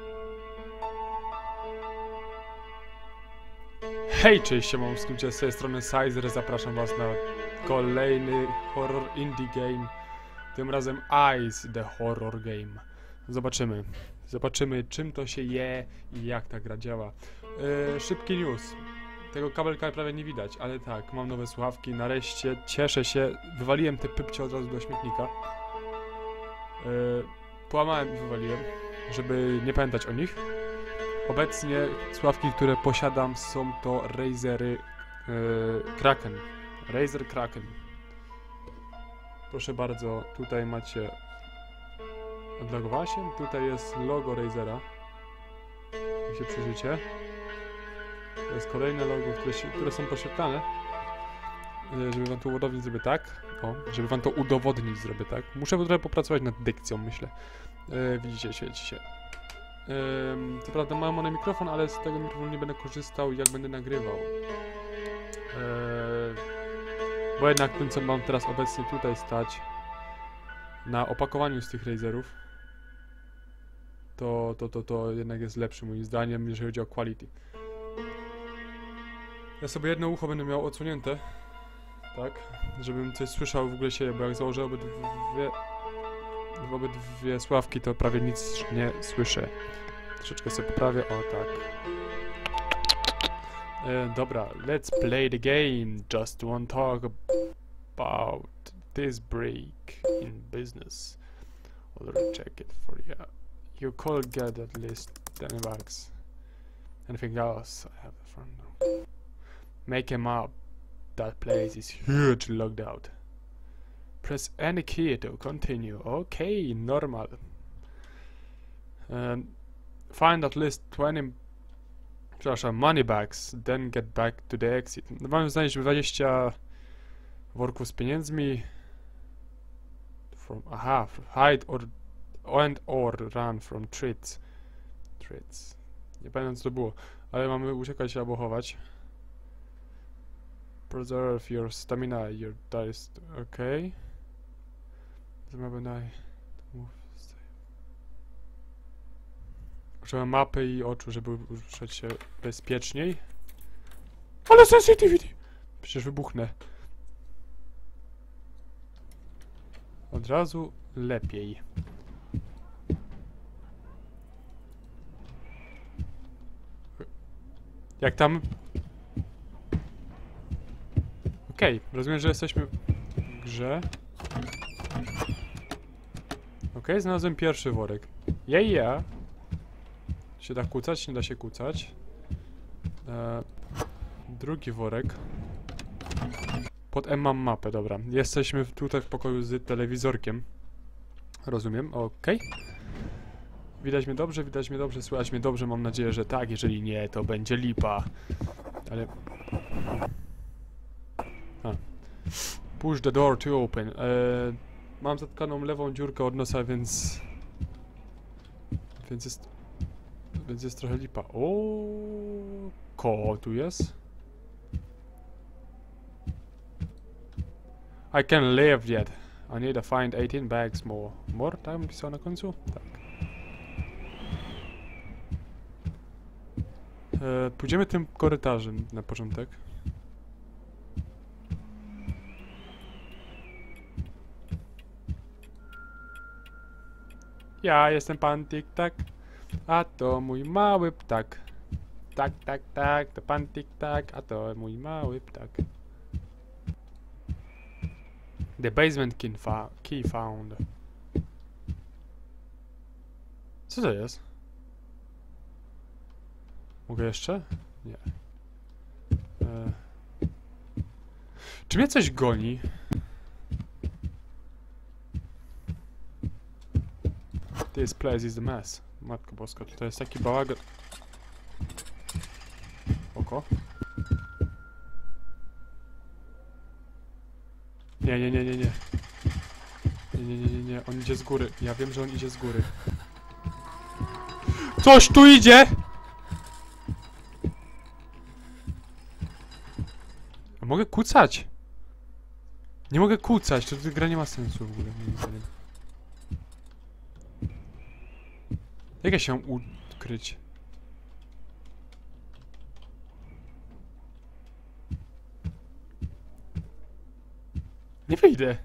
Hej, cześć, siemam, z tej strony Sizer, zapraszam was na kolejny horror indie game. Tym razem Ice the Horror Game. Zobaczymy czym to się je i jak ta gra działa. Szybki news. Tego kabelka prawie nie widać, ale tak, mam nowe słuchawki, nareszcie, cieszę się. Wywaliłem te pypcie od razu do śmietnika. Połamałem i wywaliłem, żeby nie pamiętać o nich. Obecnie słuchawki, które posiadam, są to Razery Kraken. Razer Kraken. Proszę bardzo, tutaj macie... Odlogowała się? Tutaj jest logo Razera. Jak się przyjrzycie. To jest kolejne logo, które są podświetlane. Żeby wam to udowodnić, zrobię tak. Żeby wam to udowodnić, zrobię tak. Muszę trochę popracować nad dykcją, myślę. Widzicie, świeci się. Co prawda mam one mikrofon, ale z tego mikrofonu nie będę korzystał, jak będę nagrywał. Bo jednak tym, co mam teraz obecnie tutaj stać na opakowaniu z tych Razerów, to jednak jest lepszy moim zdaniem, jeżeli chodzi o quality. Ja sobie jedno ucho będę miał odsunięte, tak, żebym coś słyszał w ogóle siebie, bo jak założę obydwie słuchawki, to prawie nic nie słyszę. Troszeczkę sobie poprawię, o tak. Dobra, let's play the game. Just want to talk about this break in business. Already check it for you. You could get at least 10 bucks. Anything else? I have the front door. Make him up. That place is huge logged out. Press any key to continue. Okay, normal. Find at least 20 money bags, then get back to the exit. Mamy znaleźć 20 worków z pieniędzmi. Hide or run from threats. Nie pamiętam, co to było, ale mamy uciekać albo chować. Preserve your stamina, your dice. Okay. Użyłem mapy i oczu, żeby ruszać się bezpieczniej. Ale sensitivity! Przecież wybuchnę. Od razu lepiej. Jak tam? Okej, rozumiem, że jesteśmy w grze. Okej, znalazłem pierwszy worek. Yeah. Się da kucać? Nie da się kucać. Drugi worek. Pod M mam mapę, dobra. Jesteśmy tutaj w pokoju z telewizorkiem. Rozumiem, okej. Widać mnie dobrze, słychać mnie dobrze, mam nadzieję, że tak. Jeżeli nie, to będzie lipa. Ale... Push the door to open. Mam zatkaną lewą dziurkę od nosa, więc jest trochę lipa. Ko tu jest? I can't live yet. I need to find 18 bags more. More? Tam pisał na końcu? Tak. Pójdziemy tym korytarzem na początek. Ja jestem pan Tik-Tak, a to mój mały ptak. Tak, to pan Tik-Tak, a to mój mały ptak. The basement key found. Co to jest? Mogę jeszcze? Nie. Czy mnie coś goni? This place is a mess. Matko boska, to jest taki bałagan. Oko. Nie. Nie. On idzie z góry. Ja wiem, że on idzie z góry. Coś tu idzie! A mogę kucać? Nie mogę kucać, to gra nie ma sensu w ogóle. Jak ja się odkryć. Nie wyjdę.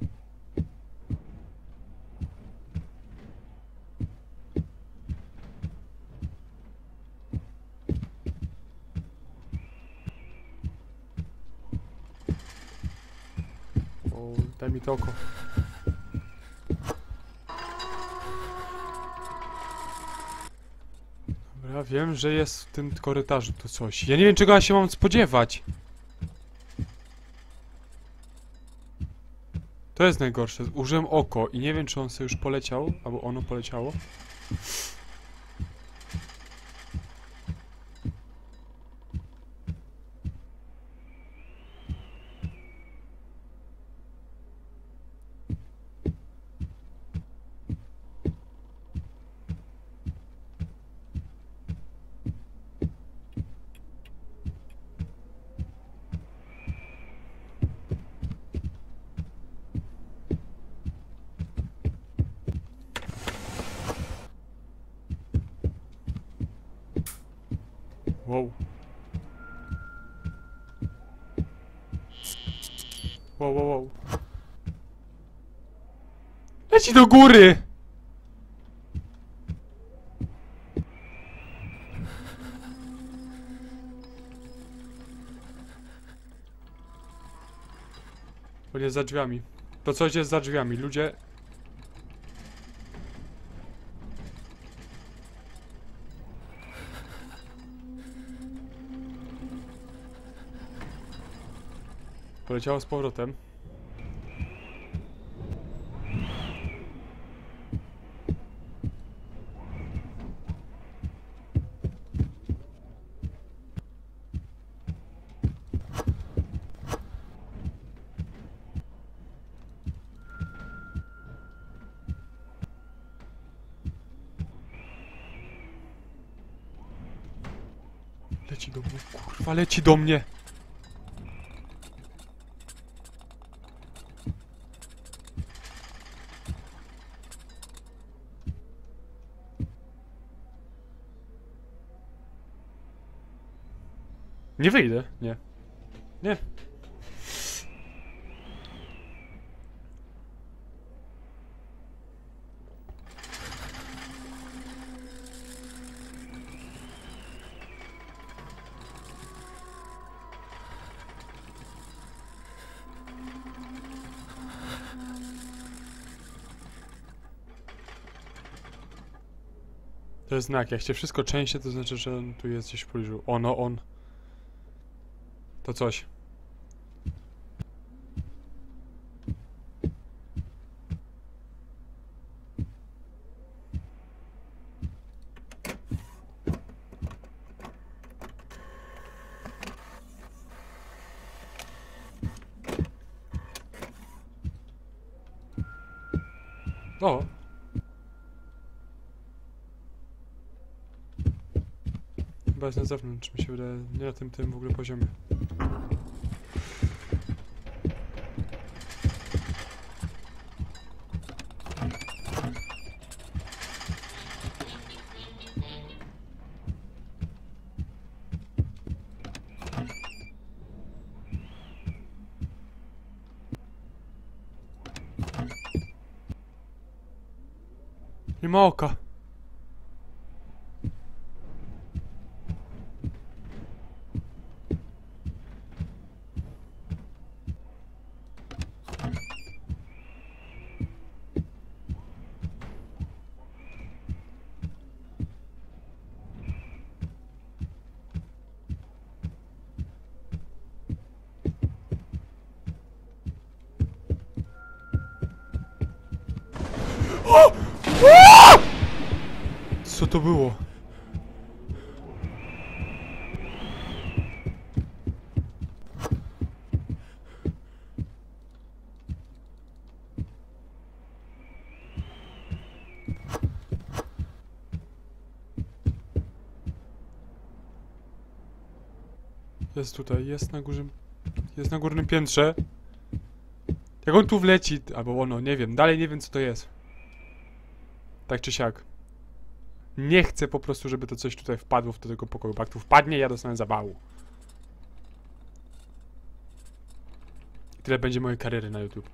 O, daj mi to oko. Dobra, wiem, że jest w tym korytarzu tu coś. Ja nie wiem, czego ja się mam spodziewać. To jest najgorsze. Użyłem oko i nie wiem, czy on sobie już poleciał, albo ono poleciało. Wow. Wow, wow, wow. Leci do góry! On jest za drzwiami. To coś jest za drzwiami. Ludzie... Poleciało z powrotem. Leci do mnie, kurwa, leci do mnie! Nie wyjdę, nie. Nie. To jest znak, jak się wszystko części, to znaczy, że on tu jest gdzieś w pobliżu. Ono, on. To coś. O! Chyba jest na zewnątrz, mi się wydaje, nie na tym w ogóle poziomie. Nie ma oka. Co to było? Jest tutaj, jest na górze. Jest na górnym piętrze. Jak on tu wleci, albo ono, nie wiem, dalej nie wiem co to jest. Tak czy siak. Nie chcę po prostu, żeby to coś tutaj wpadło do tego pokoju, bo jak tu wpadnie, ja dostanę zawału. I tyle będzie mojej kariery na YouTube.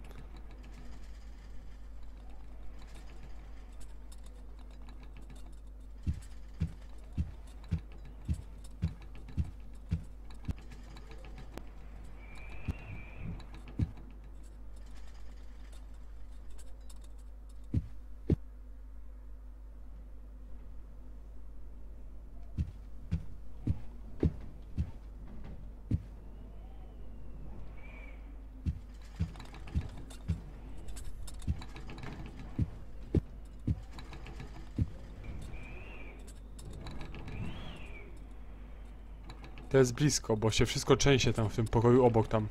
To jest blisko, bo się wszystko trzęsie tam w tym pokoju obok tam.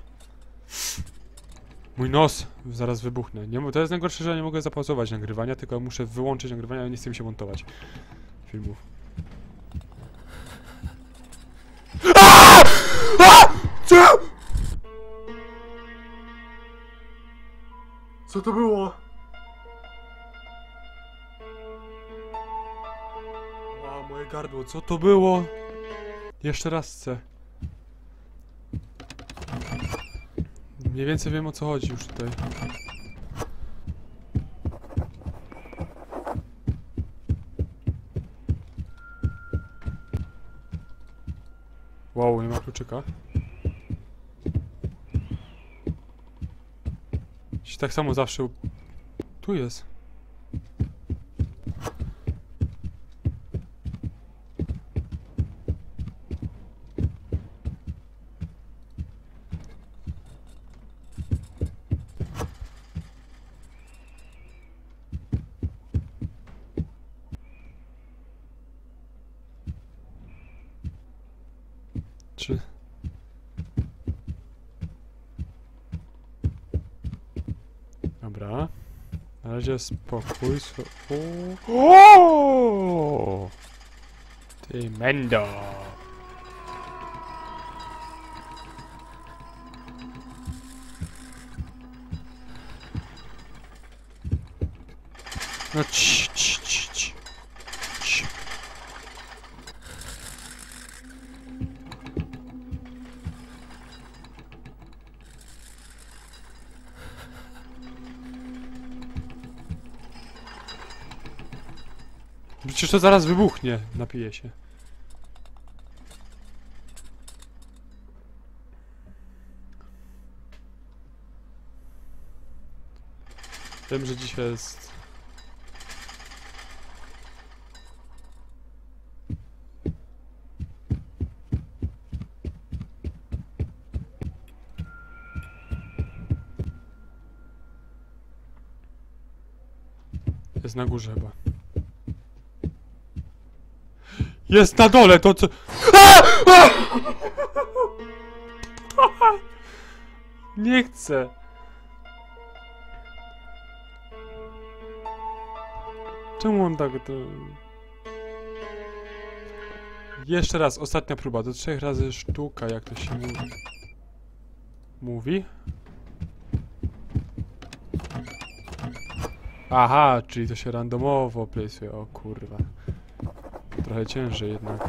Mój nos zaraz wybuchnę. Nie, to jest najgorsze, że ja nie mogę zapauzować nagrywania, tylko muszę wyłączyć nagrywania, ale nie chce mi się montować filmów. Co? Co to było? A, moje gardło, co to było? Jeszcze raz chcę. Mniej więcej wiem, o co chodzi już tutaj. Wow, nie ma kluczyka. Tak samo zawsze... Tu jest. Czy... Dobra. Na razie spokój. O! Ty mendo! No ci. Przecież to zaraz wybuchnie. Napiję się. Wiem, że dzisiaj jest... Jest na górze chyba. Jest na dole, to co... Nie chcę. Czemu on tak to... Jeszcze raz, ostatnia próba. Do 3 razy sztuka, jak to się mówi. Aha, czyli to się randomowo place'uje. O kurwa. Trochę ciężej jednak.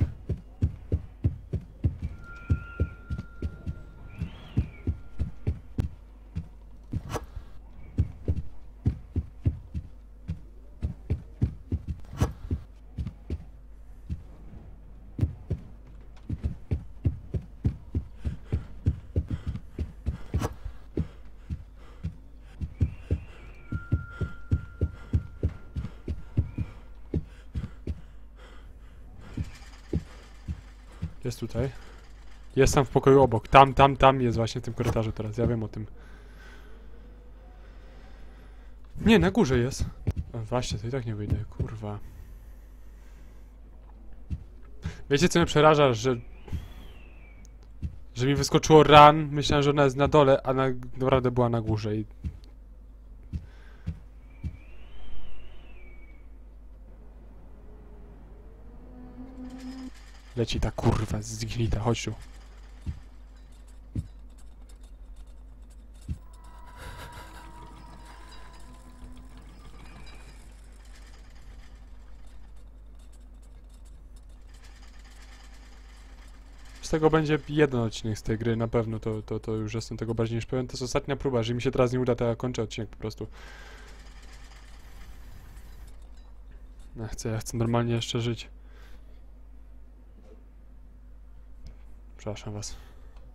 Jest tutaj. Jest tam w pokoju obok. Tam jest właśnie w tym korytarzu teraz. Ja wiem o tym. Nie, na górze jest. A właśnie, to i tak nie wyjdę. Kurwa. Wiecie, co mnie przeraża? Że mi wyskoczyło run. Myślałem, że ona jest na dole, a naprawdę była na górze. I... Leci ta kurwa zgnita, chodź tu. Z tego będzie jeden odcinek z tej gry, na pewno, to już jestem tego bardziej niż pewien. To jest ostatnia próba, jeżeli mi się teraz nie uda, to ja kończę odcinek po prostu. Ja chcę normalnie jeszcze żyć. Przepraszam was.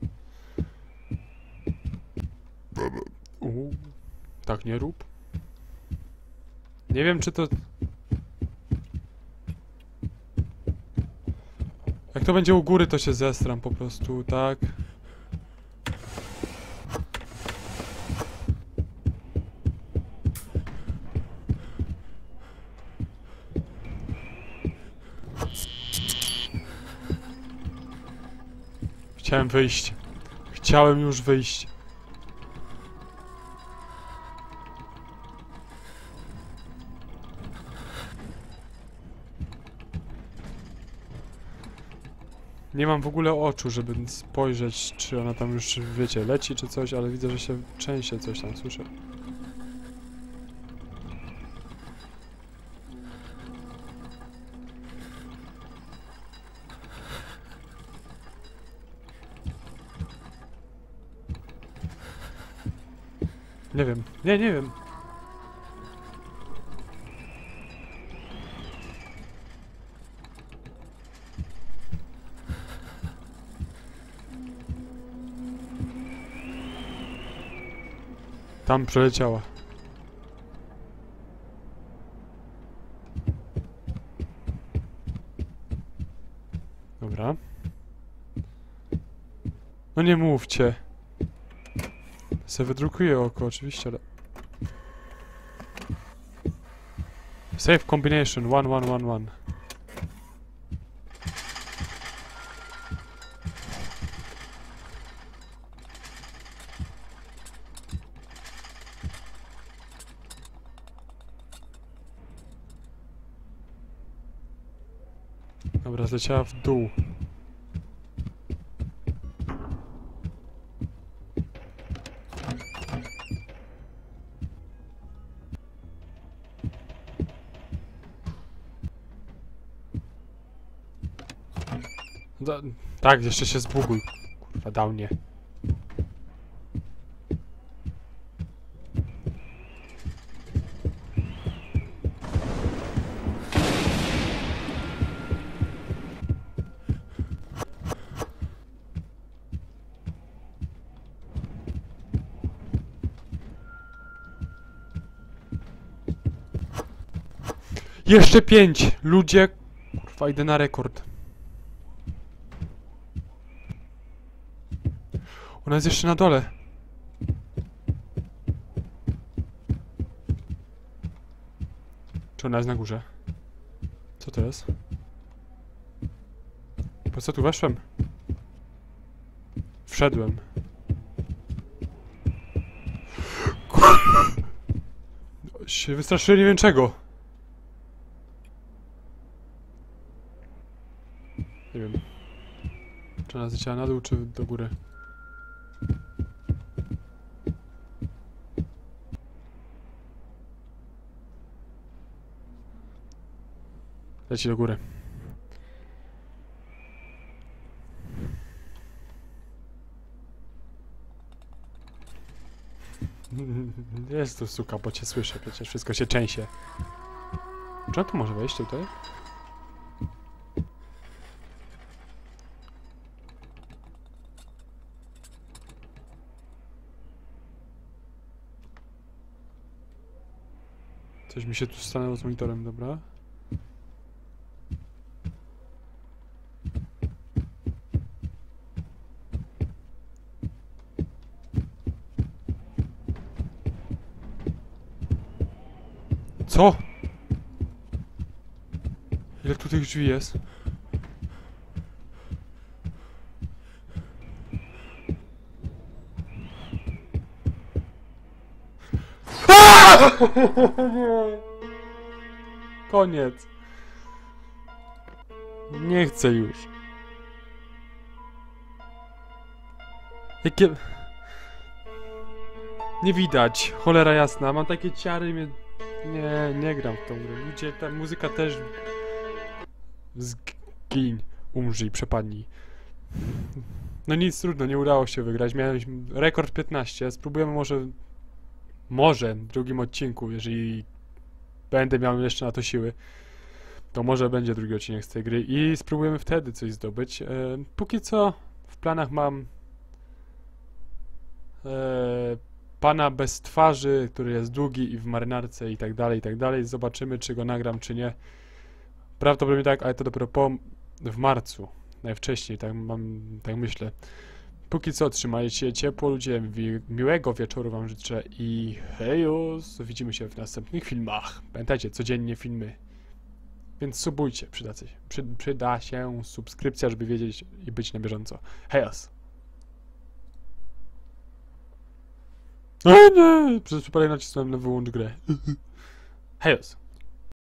Tak nie rób. Nie wiem, czy to... Jak to będzie u góry, to się zestram po prostu, tak? Chciałem wyjść. Chciałem już wyjść. Nie mam w ogóle oczu, żeby spojrzeć, czy ona tam już, wiecie, leci czy coś, ale widzę, że się trzęsie coś tam, słyszę. Nie wiem. Nie wiem. Tam przeleciała. Dobra. No nie mówcie. Se wydrukuję oko, oczywiście, ale... Safe combination 1111. Dobra, zleciała w dół. Tak, jeszcze się zbuguj. Kurwa, dał mnie. Jeszcze 5! Ludzie! Kurwa, idę na rekord. Ona jest jeszcze na dole. Czy ona jest na górze? Co to jest? Po co tu weszłem? Wszedłem. Się wystraszyłem, nie wiem czego. Nie wiem. Czy ona zleciała na dół, czy do góry? Leci do góry. Jest tu suka, bo cię słyszę, przecież wszystko się trzęsie. Czy on tu może wejść tutaj? Coś mi się tu stanęło z monitorem, dobra. Co? Ile tu tych drzwi jest? Koniec. Nie chcę już. Jakie... Nie widać. Cholera jasna. Mam takie ciary mnie... Nie gram w tą grę. Ludzie, ta muzyka też... Zgiń. Umrzyj, przepadnij. No nic, trudno, nie udało się wygrać. Miałem rekord 15. Spróbujemy może w drugim odcinku, jeżeli będę miał jeszcze na to siły, to może będzie drugi odcinek z tej gry i spróbujemy wtedy coś zdobyć. Póki co w planach mam pana bez twarzy, który jest długi i w marynarce i tak dalej, i tak dalej. Zobaczymy, czy go nagram, czy nie. Prawdopodobnie tak, ale to dopiero w marcu. Najwcześniej, tak myślę. Póki co trzymajcie się ciepło, ludzie. Miłego wieczoru wam życzę i hejos! Widzimy się w następnych filmach. Pamiętajcie, codziennie filmy. Więc subujcie, przyda się subskrypcja, żeby wiedzieć i być na bieżąco. Hejos! O nie! Przez przypadek nacisnąłem na wyłącz grę. Hejos!